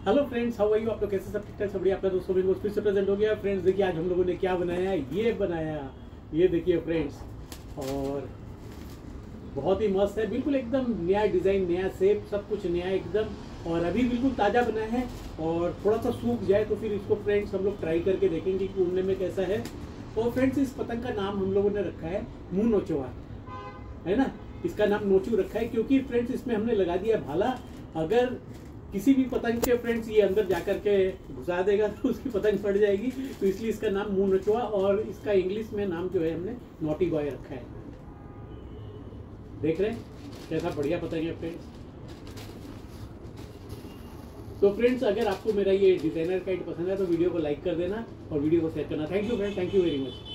Hello friends, how are you? आप लोग कैसे? सब ठीक ठाक, सब बढ़िया। आपका दोस्तों बिल्कुल फिर से प्रेजेंट हो गया। फ्रेंड्स देखिए, आज हम लोगों ने क्या बनाया है, ये बनाया, ये देखिए फ्रेंड्स। और बहुत ही मस्त है, बिल्कुल एकदम नया डिज़ाइन, नया शेप, सब कुछ नया एकदम। और अभी बिल्कुल ताज़ा बना है। और थोड़ा सा सूख जाए तो फिर इसको फ्रेंड्स हम लोग ट्राई करके देखेंगे कि उड़ने में कैसा है। और फ्रेंड्स इस पतंग का नाम हम लोगों ने रखा है मुंह नोचवा, है ना। इसका नाम नोचू रखा है क्योंकि फ्रेंड्स इसमें हमने लगा दिया भाला। अगर किसी भी पतंग के फ्रेंड्स ये अंदर जाकर के घुसा देगा तो उसकी पतंग फट जाएगी, तो इसलिए इसका नाम मुंह नचुआ। और इसका इंग्लिश में नाम जो है हमने नॉटी बॉय रखा है। देख रहे हैं कैसा बढ़िया पतंग है फ्रेंड्स। तो फ्रेंड्स, अगर आपको मेरा ये डिजाइनर काइट पसंद है तो वीडियो को लाइक कर देना और वीडियो को शेयर करना। Thank you friends, thank you very much.